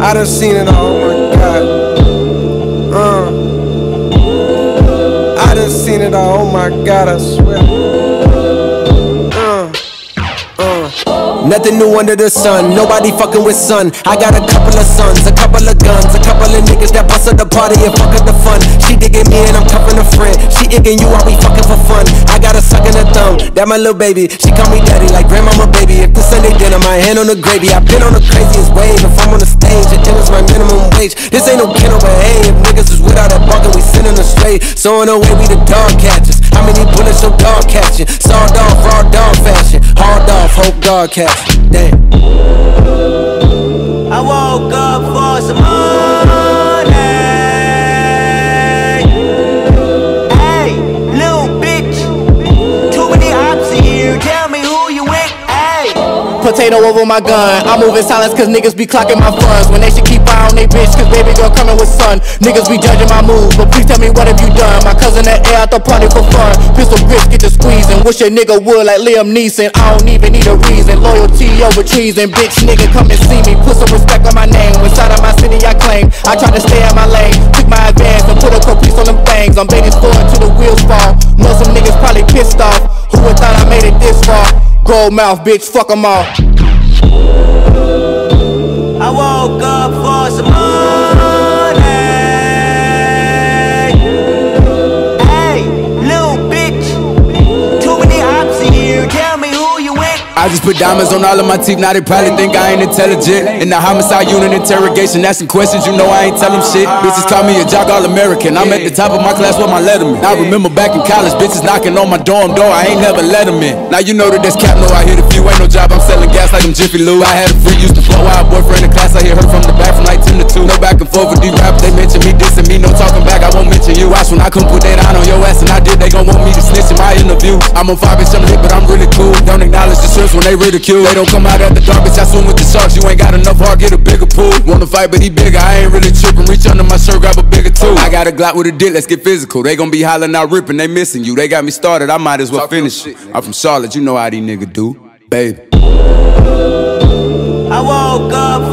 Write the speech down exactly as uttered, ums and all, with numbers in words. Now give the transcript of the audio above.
I done seen it all, oh my God. Uh, I done seen it all, oh my God, I swear. Uh, uh. Nothing new under the sun, nobody fucking with son. I got a couple of sons, a couple of guns, a couple of niggas that bust up the party and fuck up the fun. She digging me and I'm cuffing a friend. She igging you while we fucking for fun. I got a suck in the thumb, that my little baby. She call me daddy like grandmama baby. If this Sunday dinner, my hand on the gravy. I've been on the craziest wave. If I'm on the stage, it is my minimum wage. This ain't no kennel, but hey, if niggas is without that barking, we sending them straight. So in a way, we the dog catchers. How many bullets your dog catching? Sawed off, raw dog fashion. Hard off, hope dog catch. Damn. I woke up for some money. Hey, little bitch. Too many ops in here. Tell me who you with. Hey. Potato over my gun. I move in silence cause niggas be clocking my funds. When they should keep eye on they bitch cause baby girl coming with son. Niggas be judging my moves, but please tell me what have you done. My cousin that air out the party for fun. Pistol grip, get to squeezing. Wish a nigga would like Liam Neeson. I don't even need a reason. Loyalty over treason. Bitch nigga come and see me. Put some respect on my name. Inside of my city I claim. I try to stay in my lane. Took my advance and put a caprice on them things. I'm baiting for it till the wheels fall. Know some niggas probably pissed off. Who would thought I made it this far? Gold mouth bitch, fuck them all. I woke up for some money. Hey, little bitch. Too many ops in here. Tell me who you with. I just put diamonds on all of my teeth, now they probably think I ain't intelligent. In the homicide unit interrogation, asking questions, you know I ain't tell them shit. Bitches call me a jock all-American, I'm at the top of my class with my letterman. I remember back in college, bitches knocking on my dorm door, I ain't never let them in. Now you know that that's cap, no I hit a few, ain't no job, I'm selling gas like I'm Jiffy Lube. I had a free, used to flow out, boyfriend in class, I hear her from the back from like ten to two. No back and forth with D-rap, they mention me, dissing me, no talking back, I won't mention you. Watch when I come put that on your ass and I did, they gon' want me to snitch in my interview. I'm on five, bitch, I'm lit, but I'm really cool. Don't acknowledge the shirts when they ridicule. They don't come out at the dark, bitch, I swim with the sharks. You ain't got enough heart, get a bigger pool. Wanna fight, but he bigger, I ain't really trippin'. Reach under my shirt, grab a bigger tool. I got a Glock with a dick, let's get physical. They gon' be hollering out, ripping, they missing you. They got me started, I might as well Talk finish it. I'm from Charlotte, you know how these niggas do, baby. I woke up